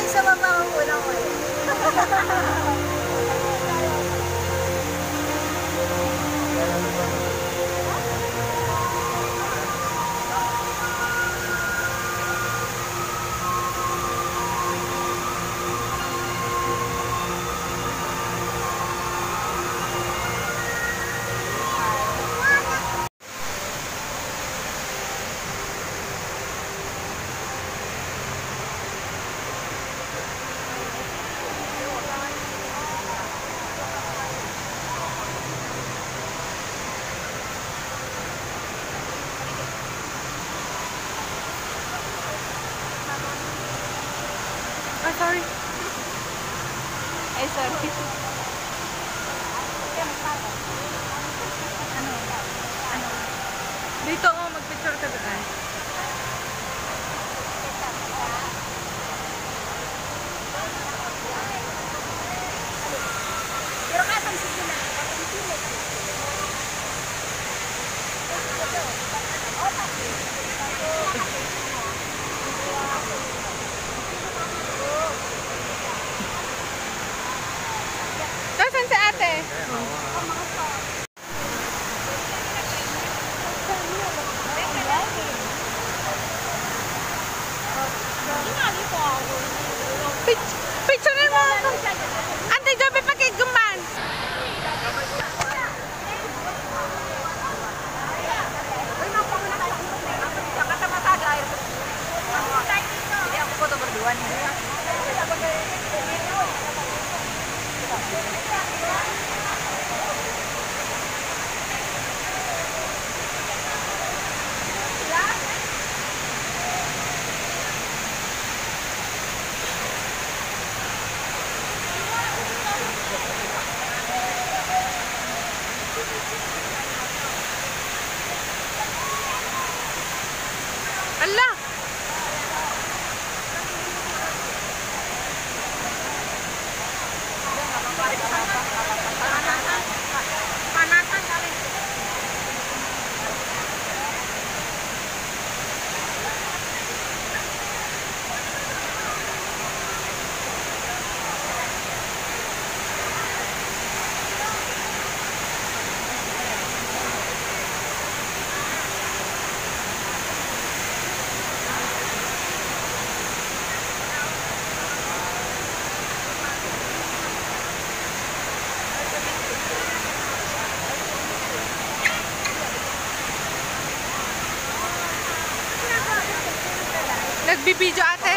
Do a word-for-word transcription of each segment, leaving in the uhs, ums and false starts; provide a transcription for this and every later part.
sa baba ang unang ulit. Oh, sorry. Ay, sorry. Ano? Ano? Dito ako, mag-picture ka doon. Pero katang sige na. Nasaan si ate? Picture mo ako. Ate, gabi pa kay Guman. Hindi ako po ito berduan. Allah! Panasan kali. Nagbibideo ate.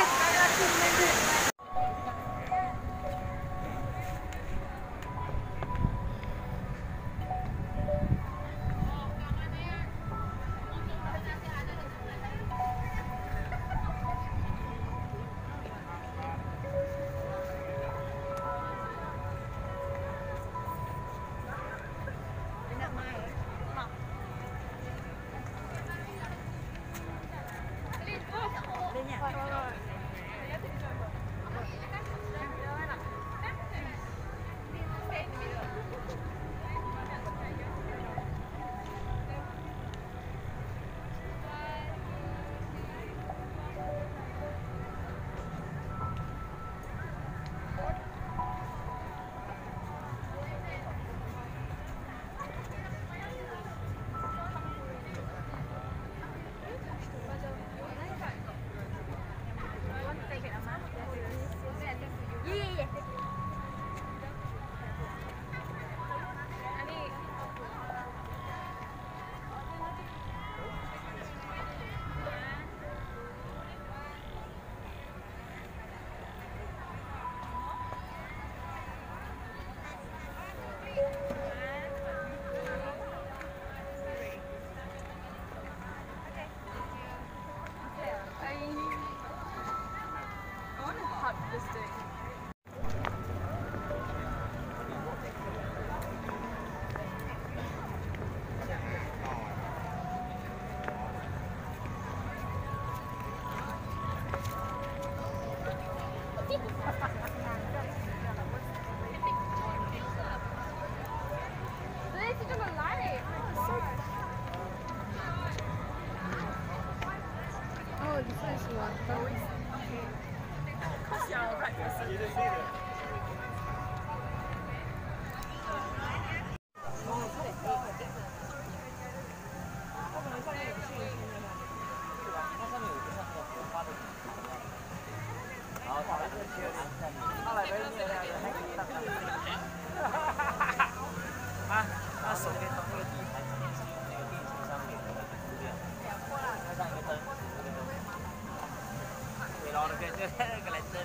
Oh, this is water. 啊，那手可以从那个底盘上面是那个电池上面的那个资料，加上一个灯，这个灯。对咯，那个就那个来灯。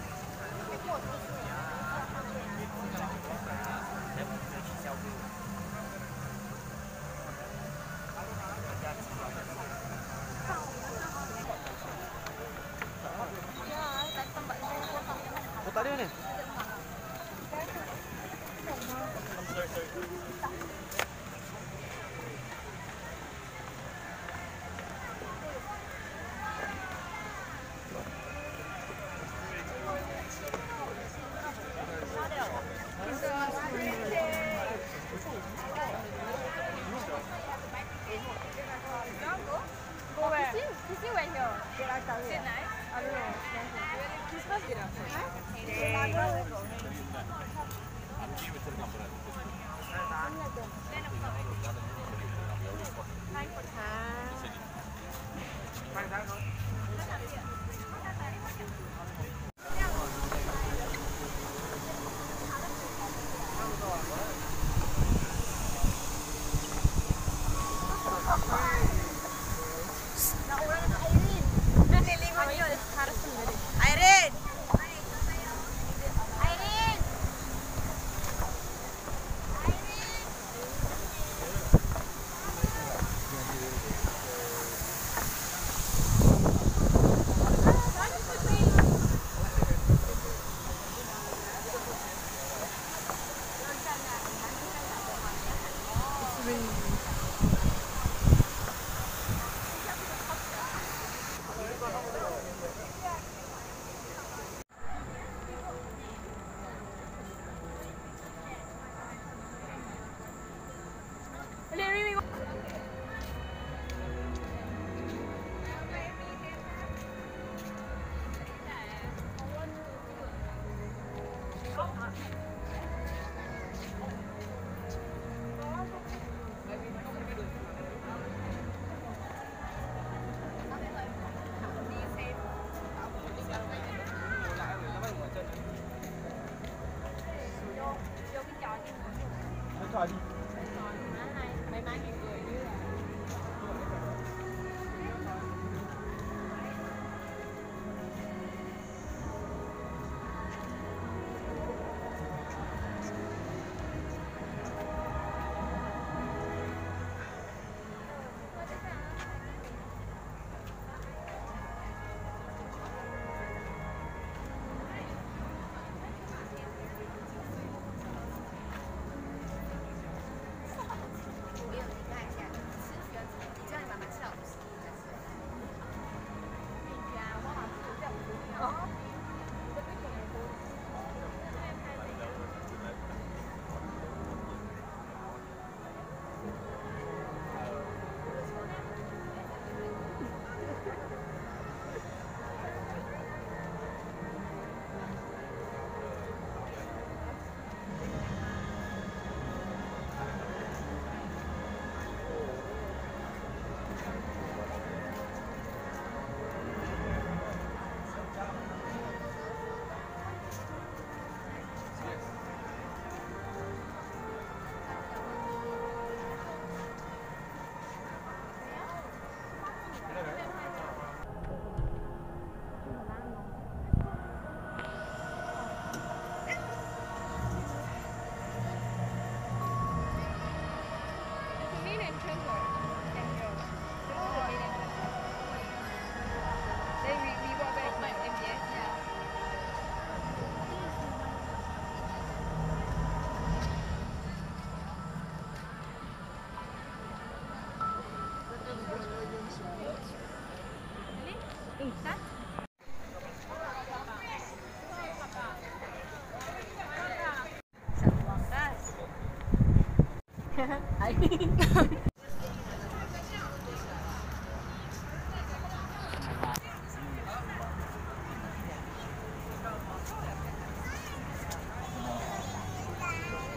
能不能取消给我？加几条？我打电呢。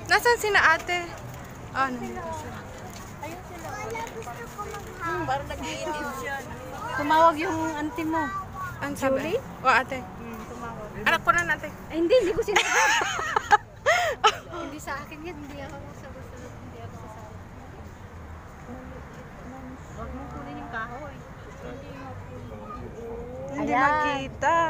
Nasaan si na ate? Ah, nandito siya. Ayun sila. Hmm, parang nag-iitim siya. Tumawag yung auntie mo. Ang sabi? O ate. Hmm, tumawag. Anak ko na natin. Ay, hindi, hindi ko sinasabi. Hindi sa akin yan, hindi ako sagot-sagot, hindi ako sasali. Huwag mo kunin yung kahoy. Hindi makita.